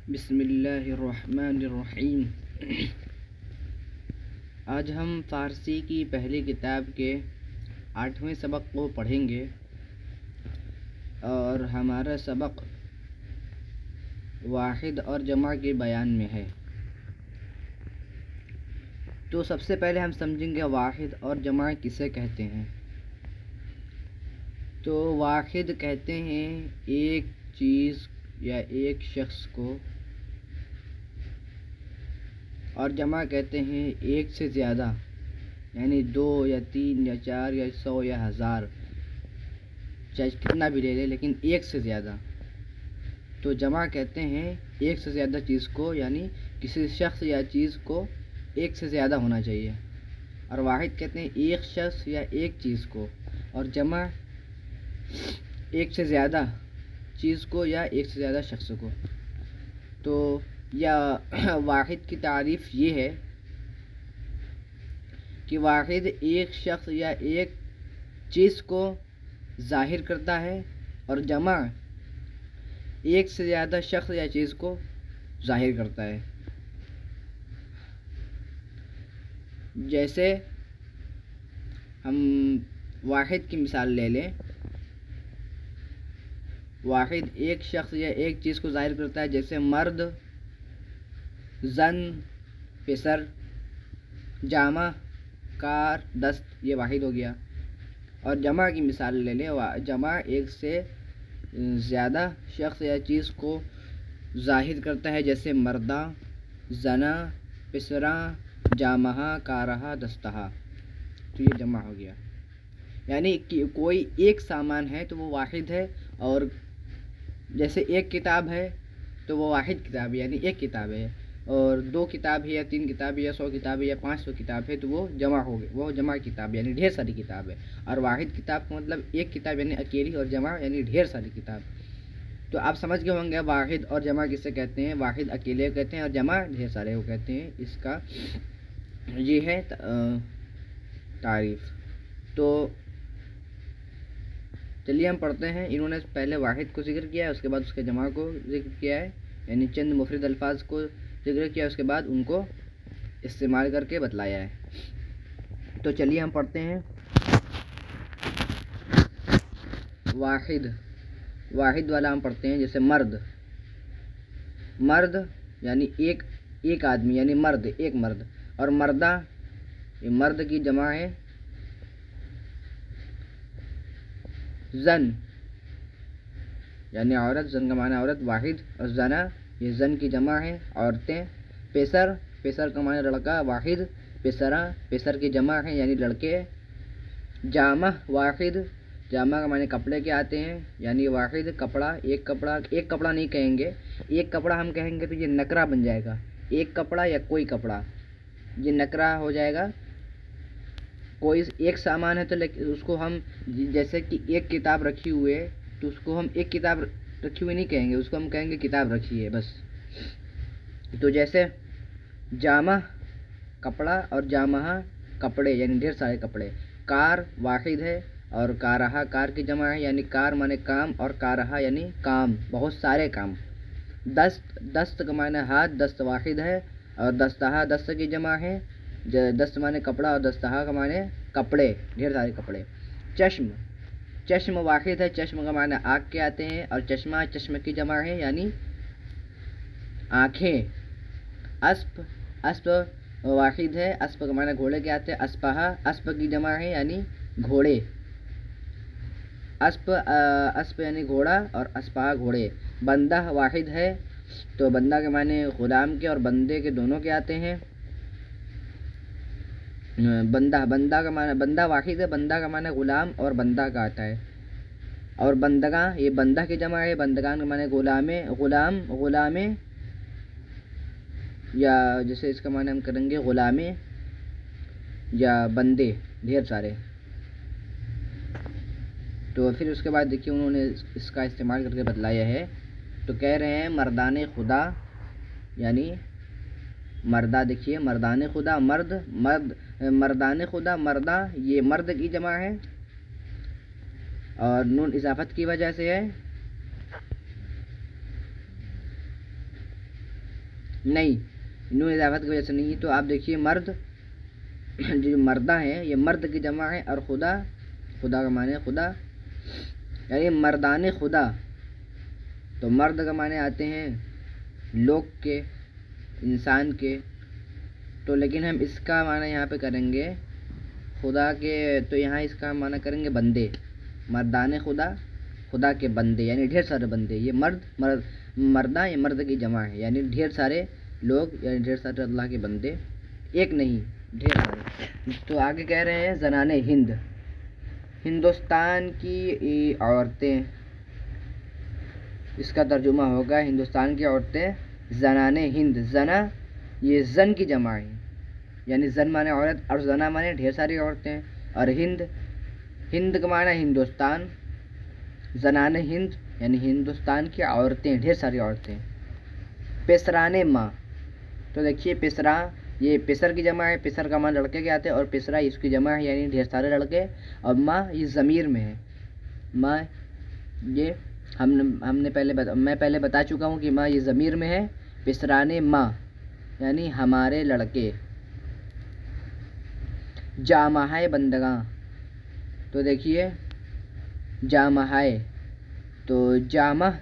بسم اللہ الرحمن الرحیم۔ آج ہم فارسی کی پہلی کتاب کے 8ویں سبق کو پڑھیں گے اور ہمارا سبق واحد اور جمع کے بیان میں ہے۔ تو سب سے پہلے ہم سمجھیں گے واحد اور جمع کسے کہتے ہیں۔ تو واحد کہتے ہیں ایک چیز یا ایک شخص کو، اور جمع کہتے ہیں ایک سے زیادہ، یعنی 2 یا 3 یا 4 یا 100 یا 1000، چاہے کتنا بھی لے لے لیکن ایک سے زیادہ۔ تو جمع کہتے ہیں ایک سے زیادہ چیز کو، یعنی کسی شخص یا چیز کو ایک سے زیادہ ہونا چاہیے، اور واحد کہتے ہیں ایک شخص یا ایک چیز کو، اور جمع ایک سے زیادہ چیز کو یا ایک سے زیادہ شخص کو۔ تو یا واحد کی تعریف یہ ہے کہ واحد ایک شخص یا ایک چیز کو ظاہر کرتا ہے، اور جمع ایک سے زیادہ شخص یا چیز کو ظاہر کرتا ہے۔ جیسے ہم واحد کی مثال لے لیں، واحد ایک شخص یا ایک چیز کو ظاہر کرتا ہے، جیسے مرد، زن، پسر، جامہ، کار، دست، یہ واحد ہو گیا۔ اور جمع کی مثال لے لیں، جمع ایک سے زیادہ شخص یا چیز کو ظاہر کرتا ہے، جیسے مردہ، زنا، پسراں، جامہ، کارہ، دستہ، تو یہ جمع ہو گیا۔ یعنی کہ کوئی ایک سامان ہے تو وہ واحد ہے، اور جیسے ایک کتاب ہے تو وہ واحد کتاب ہے، یعنی ایک کتاب ہے، اور 2 کتاب ہے یا 3 کتاب ہے یا 100 کتاب ہے یا 500 کتاب ہے تو وہ جمع ہو گئی، وہ جمع کتاب یعنی ڈھیر ساری کتاب ہے۔ اور واحد کتاب کا مطلب ایک کتاب یعنی اکیلی، اور جمع یعنی ڈھیر ساری کتاب۔ تو آپ سمجھ گئے ہوں گے واحد اور جمع کسے کہتے ہیں۔ واحد اکیلے کو کہتے ہیں اور جمع ڈھیر سارے کو کہتے ہیں۔ اس کا یہ ہے تعریف۔ تو چلیے ہم پڑھتے ہیں۔ انہوں نے پہلے واحد کو ذکر کیا ہے، اس کے بعد اس کے جمع کو ذکر کیا ہے، یعنی چند مفرد الفاظ کو ذکر کیا، اس کے بعد ان کو استعمال کر کے بتلایا ہے۔ تو چلیے ہم پڑھتے ہیں۔ واحد والا ہم پڑھتے ہیں، جیسے مرد، مرد یعنی ایک آدمی، یعنی مرد، ایک مرد۔ اور مردہ، یہ مرد کی جمع ہے۔ زن یعنی عورت، زن کا معنی عورت، واحد۔ اور زنا، یہ زن کی جمع ہے، عورتیں۔ پسر کا معنی لڑکا، واحد۔ پسراں، پسر کی جمع ہے یعنی لڑکے۔ جامہ، واحد، جامہ کا معنی کپڑے کے آتے ہیں، یعنی واحد، کپڑا، ایک کپڑا نہیں کہیں گے، ایک کپڑا ہم کہیں گے تو یہ نکرہ بن جائے گا، ایک کپڑا یا کوئی کپڑا، یہ نکرہ ہو جائے گا۔ کوئی ایک سامان ہے تو اس کو ہم، جیسے کہ ایک کتاب رکھی ہوئی ہے تو اس کو ہم ایک کتاب رکھی ہوئی نہیں کہیں گے، اس کو ہم کہیں گے کتاب رکھی ہے بس۔ تو جیسے جامہ کپڑا اور جامہ کپڑے، یعنی ڈھیر سارے کپڑے۔ کار واحد ہے، اور کارہ کار کی جمع ہے، یعنی کار مانے کام، اور کارہ یعنی کام، بہت سارے کام۔ دست کا معنی ہاتھ، دست واحد ہے، اور دستہ دست کی جمع ہے، دست مانے کپڑا، اور دستہ کا معنی کپڑے، ڈھیر سارے کپڑے۔ چشم واحد ہے، چشم کا معنی آنکھ کے آتے ہیں، اور چشمہ چشم کی جمع ہے، یعنی آنکھیں۔ اسپ واحد ہے، اسپ کا معنی گھوڑے کے آتے ہیں، اسپ کی جمع ہے یعنی گھوڑے۔ اسپ یعنی گھوڑا، اور اسپہ گھوڑے۔ بندہ واحد ہے، تو بندہ کے معنی غلام کے اور بندے کے دونوں کے آتے ہیں۔ بندہ کا معنی، بندہ واحد ہے، بندہ کا معنی غلام اور بندہ کا آتا ہے۔ اور بندگاں، یہ بندہ کی جمع ہے، بندگان کا معنی غلامیں، یا جیسے اس کا معنی ہم کریں گے غلامیں یا بندے، ڈھیر سارے۔ تو پھر اس کے بعد دیکھیے انہوں نے اس کا استعمال کر کے بتلایا ہے۔ تو کہہ رہے ہیں مردان خدا، یعنی مردہ، دیکھیے مردان خدا، مردان خدا، مردہ یہ مرد کی جمع ہے، اور نون اضافت کی وجہ سے ہے۔ نہیں، نون اضافت کی وجہ سے نہیں. تو آپ دیکھیے مرد جو مردہ ہیں یہ مرد کی جمع ہے، اور خدا، خدا کا معنی خدا یعنی مردان خدا. تو مرد کا معنی آتے ہیں لوگ کے، انسان کے. تو لیکن ہم اس کا معنی یہاں پہ کریں گے خدا کے، تو یہاں اس کا معنی کریں گے بندے. مردان خدا، خدا کے بندے یعنی ڈھیر سارے بندے. یہ مردہ یہ مرد کی جمع ہے، یعنی ڈھیر سارے لوگ یعنی ڈھیر سارے اللہ کے بندے، ایک نہیں ڈھیر سارے. تو آگے کہہ رہے ہیں زنان ہند، ہندوستان کی عورتیں. اس کا ترجمہ ہوگا ہندوستان کی عورتیں زنان ہند. زنا یہ زن کی جمع ہے، یعنی زن مانے عورت اور زنا مانے ڈھیر ساری عورتیں. اور ہند، ہند کا معنی ہندوستان. زنان ہند یعنی ہندوستان کی عورتیں، ڈھیر ساری عورتیں. پسران ماں. تو دیکھیے پسرا یہ پسر کی جمع ہے، پسر کا معنی لڑکے کے آتے ہیں، اور پسرا اس کی جمع ہے یعنی ڈھیر سارے لڑکے. اور ماں یہ ضمیر میں ہے. ماں یہ میں پہلے بتا چکا ہوں کہ ماں یہ ضمیر میں ہے. پسران ماں یعنی ہمارے لڑکے. جامہائے بندگاں. تو دیکھیے جامہائے، تو جامہ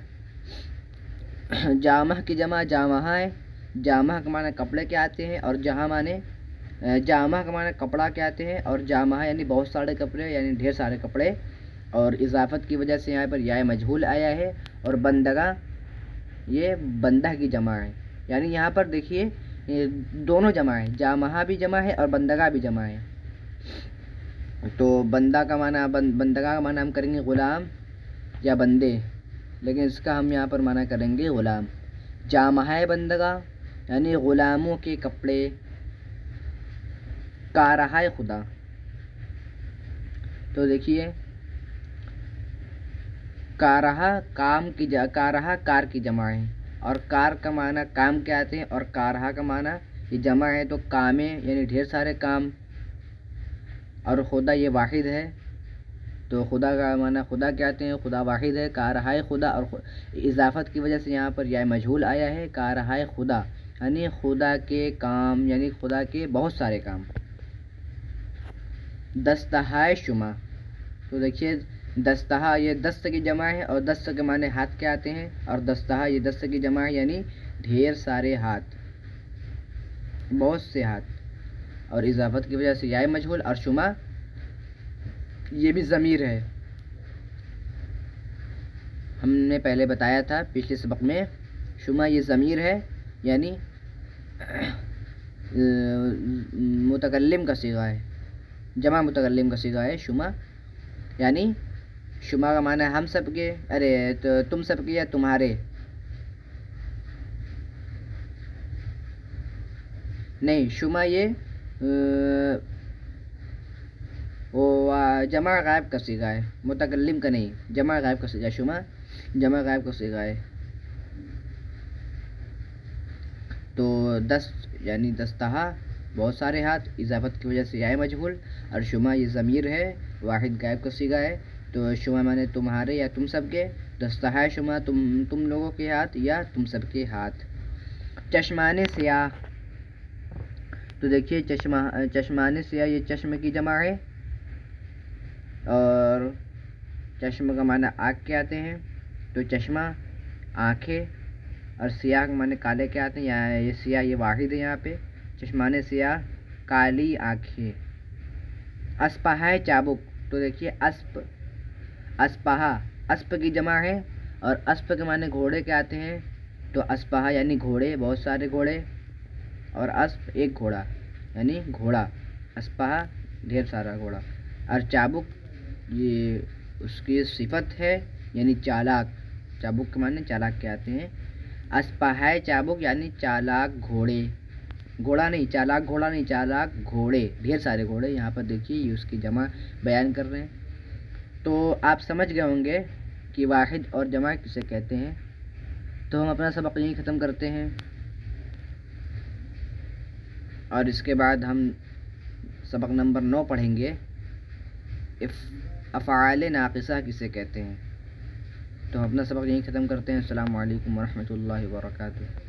کی جمع جامہائے. جامہ کا معنی کپڑے کے آتے ہیں، اور جامہ کا معنی کپڑا کے آتے ہیں، اور جامہ یعنی بہت سارے کپڑے یعنی ڈھیر سارے کپڑے. اور اضافت کی وجہ سے یہاں پر یا مجہول آیا ہے. اور بندگاں یہ بندہ کی جمع ہے، یعنی یہاں پر دیکھیے دونوں جمع ہے، جامہ بھی جمع ہے اور بندگاں بھی جمع ہے. تو بندگاں کا معنی ہم کریں گے غلام یا بندے، لیکن اس کا ہم یہاں پر معنی کریں گے غلام. جامہائے بندگاں یعنی غلاموں کے کپڑے. کارہائے خدا. تو دیکھیے کارہا کارہا کار کی جمع ہے، اور کار کا معنی کام کے آتے ہیں، اور کارہا کا معنی یہ جمع ہے تو کامیں یعنی ڈھیر سارے کام. اور خدا یہ واحد ہے، تو خدا کا معنی خدا کے آتے ہیں، خدا واحد ہے. کارہائے خدا، اور اضافت کی وجہ سے یہاں پر یا مجہول آیا ہے. کارہائے خدا یعنی خدا کے کام یعنی خدا کے بہت سارے کام. دستہائے شمع. تو دیکھیے دستہا یہ دست کی جمع ہے، اور دست کے معنی ہاتھ کے آتے ہیں، اور دستہا یہ دست کی جمع ہے یعنی ڈھیر سارے ہاتھ، بہت سے ہاتھ. اور اضافت کی وجہ سے یا مجہول. اور شمع یہ بھی ضمیر ہے، ہم نے پہلے بتایا تھا پچھلے سبق میں. شمع یہ ضمیر ہے یعنی متکلم کا صیغہ ہے، جمع متکلم کا صیغہ ہے شمع. یعنی شمع کا معنی ہم سب کے، تو تم سب کے یا تمہارے. نہیں، شمع یہ جمع غائب کا صیغہ ہے، متکلم کا نہیں، جمع غائب کا صیغہ. شمع جمع غائب کا صیغہ ہے. تو دست یعنی دستہا بہت سارے ہاتھ، اضافت کی وجہ سے یا مجہول. اور شمع یہ ضمیر ہے، واحد غائب کا صیغہ ہے. تو شمع معنی تمہارے یا تم سب کے. دستہائے شمع تم لوگوں کے ہاتھ یا تم سب کے ہاتھ. چشمان سیاہ. تو دیکھیے چشمان سیاہ یہ چشم کی جمع ہے، اور چشم کا معنی آنکھ کے آتے ہیں. تو چشمہ آنکھیں، اور سیاہ کا معنی کالے کے آتے ہیں، یہ سیاہ یہ واحد ہے یہاں پہ. چشمان سیاہ کالی آنکھیں. اسپہائے چابک. تو دیکھیے اسپہا اسپ کی جمع ہے، اور اسپ کے معنی گھوڑے کے آتے ہیں. تو اسپہا یعنی گھوڑے، بہت سارے گھوڑے، اور اسپ ایک گھوڑا یعنی گھوڑا. اسپہا ڈھیر سارا گھوڑا. اور چابک یہ اس کی صفت ہے یعنی چالاک. چابک کے معنی چالاک کے آتے ہیں. اسپہائے چابک یعنی چالاک گھوڑے. گھوڑا نہیں، چالاک گھوڑا نہیں، چالاک گھوڑے، ڈھیر سارے گھوڑے. یہاں پر دیکھیے یہ اس کی جمع بیان کر رہے ہیں. تو آپ سمجھ گئے ہوں گے کہ واحد اور جمع کسے کہتے ہیں. تو ہم اپنا سبق یہیں ختم کرتے ہیں، اور اس کے بعد ہم سبق نمبر 9 پڑھیں گے، افعال ناقصہ کسے کہتے ہیں. تو ہم اپنا سبق یہیں ختم کرتے ہیں. السلام علیکم ورحمۃ اللہ وبرکاتہ.